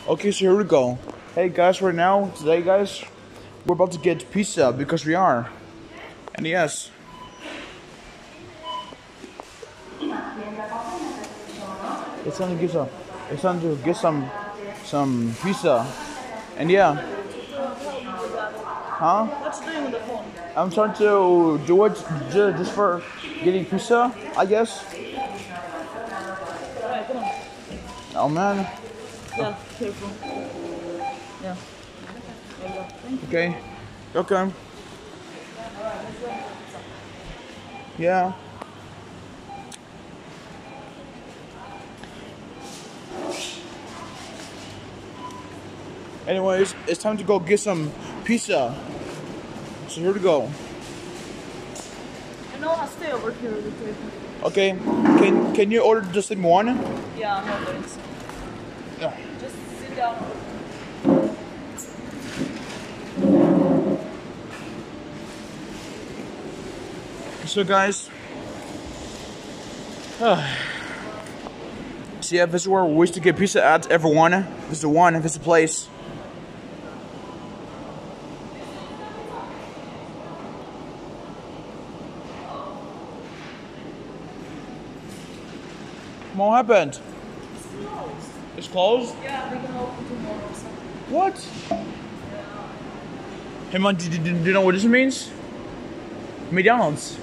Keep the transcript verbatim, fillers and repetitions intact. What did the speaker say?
Okay, so here we go. Hey guys, right now, today guys, we're about to get pizza because we are. And yes. It's time to get some. It's time to get some, some pizza. And yeah. Huh? What's doing with the phone? I'm trying to do it ju- just for getting pizza, I guess. Alright, come on. Oh man. Yeah, careful. Yeah. There you go. Thank you. Okay. Okay. Yeah. Anyways, it's time to go get some pizza. So here we go. You know, I'll stay over here with the table. Okay. Can can you order just in one? Yeah, I'm not doing so. Yeah. Just sit down. So guys, uh, see, yeah, this is where we used to get pizza at. Everyone, this is the one. This is the place. What happened? It's closed. It's closed. Yeah, they're gonna open tomorrow. So. What? Hey man, do, do, do you know what this means? McDonald's.